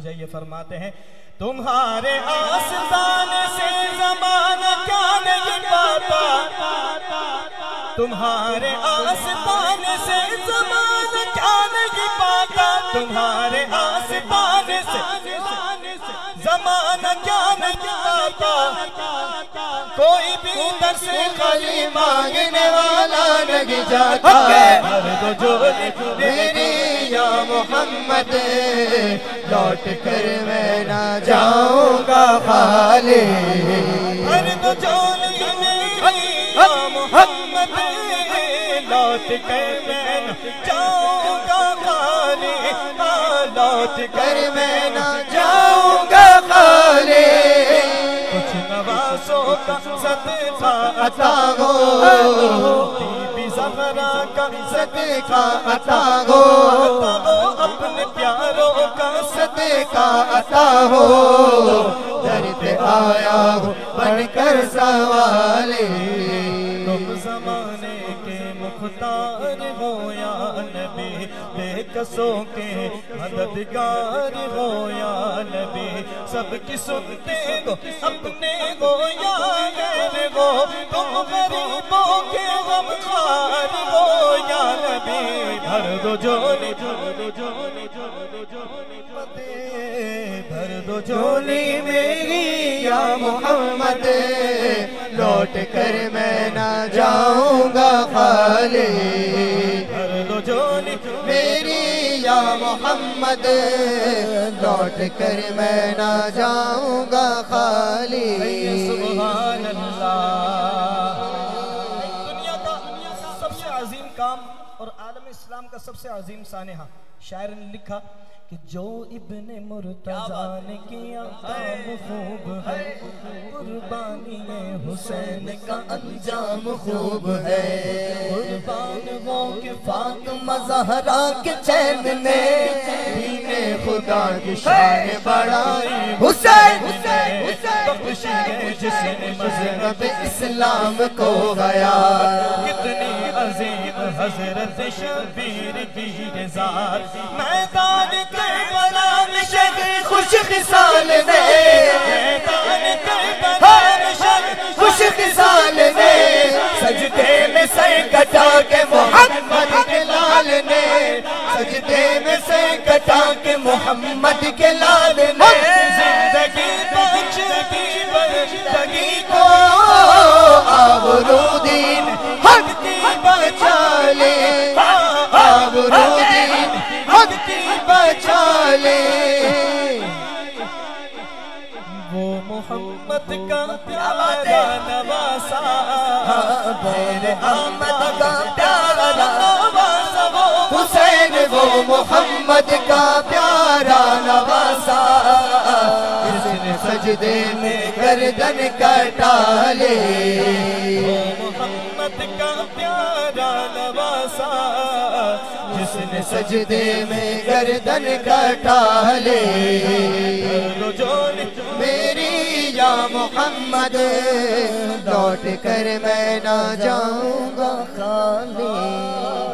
جائیے فرماتے ہیں تمہارے آستانے سے زمانہ کیا نہیں پاتا، تمہارے آستانے سے زمانہ کیا نہیں پاتا، تمہارے آستانے سے زمانہ کیا نہیں پاتا، کوئی بھی در سے خالی مانگنے والا نہیں جاتا، بھر دو جھولی میری یا محمد، لوٹ کر میں نہ جاؤں گا خالی، بھر دو جھولی میری یا محمد، لوٹ کر میں نہ جاؤں گا خالی، لوٹ کر میں نہ جاؤں گا خالی، کچھ نوازوں کا صدقہ عطا ہو، بی بی زہرا کا صدقہ عطا ہو، اپنے پیاروں کا صدقہ عطا ہو، در پہ آیا ہو بن کر سوالی، تم زمانے کے مختار ہو یا نبی، بے کسوں کے مددگار ہو یا نبی، سب کی سنتے ہو اپنے ہو یا غیر ہو، تم غریبوں کے غمخوار ہو یا نبی، بھر دو جھولی بھر دو جھولی میری یا محمد، لوٹ کر میں نہ جاؤں گا خالی، بھر دو جھولی میری یا محمد، لوٹ کر میں نہ جاؤں گا خالی، سبحان اللہ۔ دنیا کا سب سے عظیم کام اور عالم اسلام کا سب سے عظیم سانحہ، شاعر نے لکھا کہ جو ابن مرتضیٰ نے کیا کام خوب ہے، قربانی حسین کا انجام خوب ہے، قربان ہو کہ فاطمہ زہرا کے چین نے دین خدا کی شان بڑھائی، حسین بخشی ہے جس نے مذہب اسلام کو گیا، کتنی عظیم حضرت شبیر کی ذات، میدان کربلا میں شہید خوش خصال نے، میدان کربلا میں شہید خوش خصال نے، سجدے میں سر کٹا کے محمد کے لال نے، سجدے میں سر کٹا کے محمد کے لال نے، زندگی بخش دی بندگی کو، آبرودین حق کی بچا لے، آبرودین حق کی بچا لے، وہ محمد کا پیارا نواسا، میرے احمد کا پیارا نواسا، حسین وہ محمد کا پیارا نواسا، جس نے سجدے میں گردن کٹا لے، وہ محمد کا پیارا نواسا، جس نے سجدے میں گردن کٹا لے، میری یا محمد، لوٹ کر میں نہ جاؤں گا خالی۔